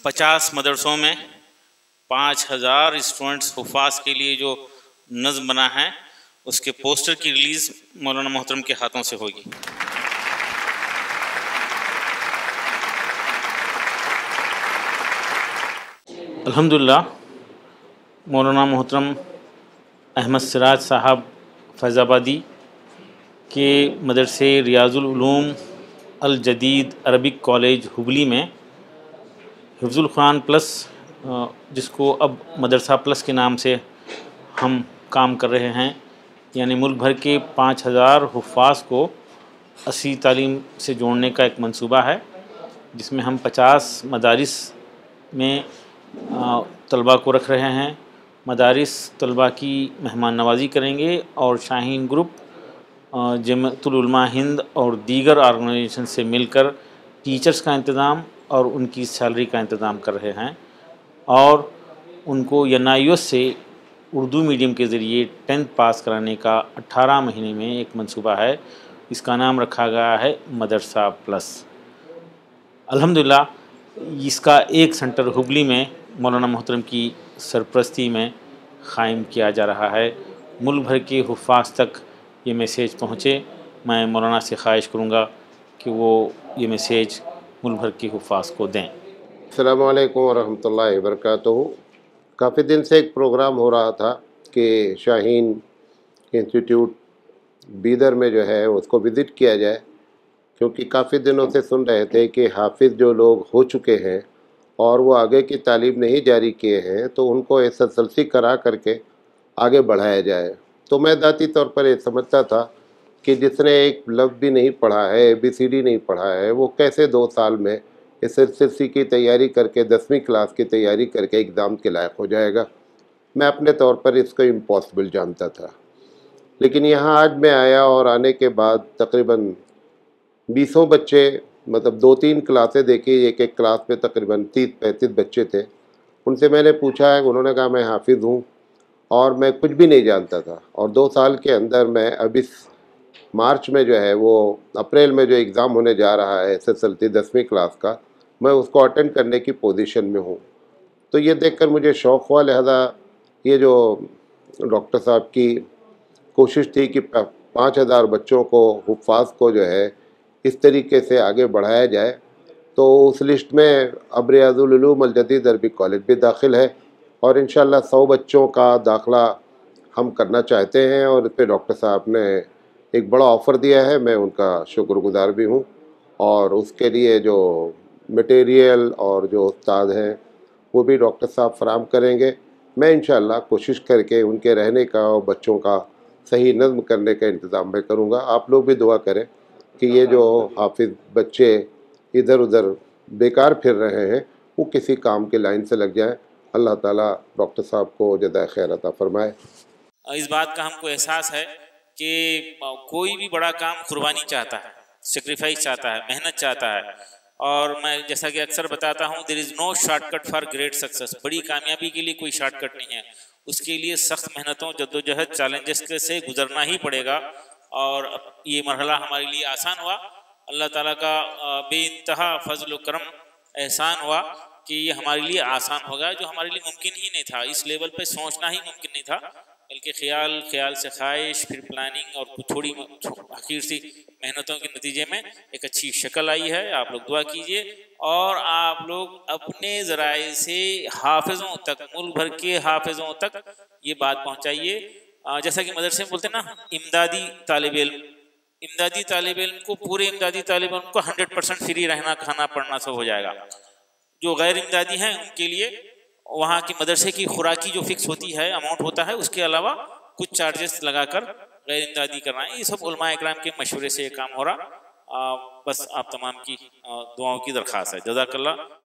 50 مدرسوں میں 5000 اسٹوڈنٹس حفاظ کے لیے جو نظم بنا ہے اس کے پوسٹر کی ریلیز مولانا محترم کے ہاتھوں سے ہوگی. الحمدللہ مولانا محترم احمد سراج صاحب فیض آبادی کے مدرسے ریاض العلوم الجدید عربک کالج ہبلی میں حفظ القرآن پلس، جس کو اب مدرسہ پلس کے نام سے ہم کام کر رہے ہیں، یعنی ملک بھر کے 5000 حفاظ کو عصری تعلیم سے جوڑنے کا ایک منصوبہ ہے، جس میں ہم 50 مدارس میں طلباء کو رکھ رہے ہیں. مدارس طلباء کی مہمان نوازی کریں گے اور شاہین گروپ، جمعیت العلماء ہند اور دیگر آرگنائزیشن سے مل کر ٹیچرز کا انتظام اور ان کی سیلری کا انتظام کر رہے ہیں، اور ان کو NIOS سے اردو میڈیم کے ذریعے 10th پاس کرانے کا 18 مہینے میں ایک منصوبہ ہے. اس کا نام رکھا گیا ہے مدرسہ پلس. الحمدللہ اس کا ایک سینٹر ہبلی میں مولانا محترم کی سرپرستی میں قائم کیا جا رہا ہے. ملک بھر کے حفاظ تک یہ میسیج پہنچے. میں مولانا سے خواہش کروں گا کہ وہ یہ میسیج ملک بھر کے حفاظ کو دیں. السلام علیکم ورحمۃ اللہ وبرکاتہ. کافی دن سے ایک پروگرام ہو رہا تھا کہ شاہین انسٹیٹیوٹ بیدر میں جو ہے اس کو وزٹ کیا جائے، کیونکہ کافی دنوں سے سن رہے تھے کہ حافظ جو لوگ ہو چکے ہیں اور وہ آگے کی تعلیم نہیں جاری کیے ہیں تو ان کو SSLC کرا کر کے آگے بڑھایا جائے. تو میں ذاتی طور پر یہ سمجھتا تھا کہ جس نے ایک لفظ بھی نہیں پڑھا ہے، ABCD نہیں پڑھا ہے، وہ کیسے 2 سال میں SSLC کی تیاری کر کے 10ویں کلاس کی تیاری کر کے ایگزام کے لائق ہو جائے گا. میں اپنے طور پر اس کو امپاسبل جانتا تھا. لیکن یہاں آج میں آیا اور آنے کے بعد تقریباً 20 بچے، مطلب 2-3 کلاسیں دیکھی، ایک کلاس میں تقریباً 30-35 بچے تھے. ان سے میں نے پوچھا ہے، انہوں نے کہا میں حافظ ہوں اور میں کچھ بھی نہیں جانتا تھا، اور 2 سال کے اندر میں اب اس مارچ میں جو ہے وہ اپریل میں جو ایگزام ہونے جا رہا ہے SSLC 10ویں کلاس کا، میں اس کو اٹینڈ کرنے کی پوزیشن میں ہوں. تو یہ دیکھ کر مجھے شوق ہوا. لہذا یہ جو ڈاکٹر صاحب کی کوشش تھی کہ 5000 بچوں کو، حفاظ کو جو ہے اس طریقے سے آگے بڑھایا جائے، تو اس لسٹ میں اب ریاض العلوم الجدید عربک کالج بھی داخل ہے، اور انشاءاللہ 100 بچوں کا داخلہ ہم کرنا چاہتے ہیں. اور اس پہ ڈاکٹر صاحب نے ایک بڑا آفر دیا ہے، میں ان کا شکر گزار بھی ہوں. اور اس کے لیے جو مٹیریل اور جو استاد ہیں وہ بھی ڈاکٹر صاحب فراہم کریں گے. میں انشاءاللہ کوشش کر کے ان کے رہنے کا اور بچوں کا صحیح نظم کرنے کا انتظام میں کروں گا. آپ لوگ بھی دعا کریں کہ یہ جو حافظ بچے ادھر ادھر بیکار پھر رہے ہیں وہ کسی کام کے لائن سے لگ جائیں. اللہ تعالیٰ ڈاکٹر صاحب کو جزائے خیر عطا فرمائے. اس بات کا ہم کو احساس ہے کہ کوئی بھی بڑا کام قربانی چاہتا ہے، سیکریفائس چاہتا ہے، محنت چاہتا ہے. اور میں جیسا کہ اکثر بتاتا ہوں، there is no short cut for great success. بڑی کامیابی کے لیے کوئی شارٹ کٹ نہیں ہے. اس کے لیے سخت محنتوں، جدوجہد، چیلنجز سے گزرنا ہی پڑے گا. اور یہ مرحلہ ہمارے لیے آسان ہوا. اللہ تعالیٰ کا بے انتہا فضل و کرم احسان ہوا کہ یہ ہمارے لیے آسان ہو گیا، جو ہمارے لیے ممکن ہی نہیں تھا. اس لیول پہ سوچنا ہی ممکن نہیں تھا، بلکہ خیال سے خواہش، پھر پلاننگ اور تھوڑی حقیر سی محنتوں کے نتیجے میں ایک اچھی شکل آئی ہے. آپ لوگ دعا کیجئے اور آپ لوگ اپنے ذرائع سے حافظوں تک، ملک بھر کے حافظوں تک یہ بات پہنچائیے. جیسا کہ مدرسے میں بولتے ہیں نا، امدادی طالب علم کو، پورے امدادی طالب علم کو 100% فری رہنا، کھانا پڑنا سب ہو جائے گا. جو غیر امدادی ہیں ان کے لیے وہاں کی مدرسے کی خوراکی جو فکس ہوتی ہے، اماؤنٹ ہوتا ہے، اس کے علاوہ کچھ چارجز لگا کر غیر امدادی کرنا ہے. یہ سب علماء اکرام کے مشورے سے یہ کام ہو رہا. بس آپ تمام کی دعاؤں کی درخواست ہے. جزاک اللہ.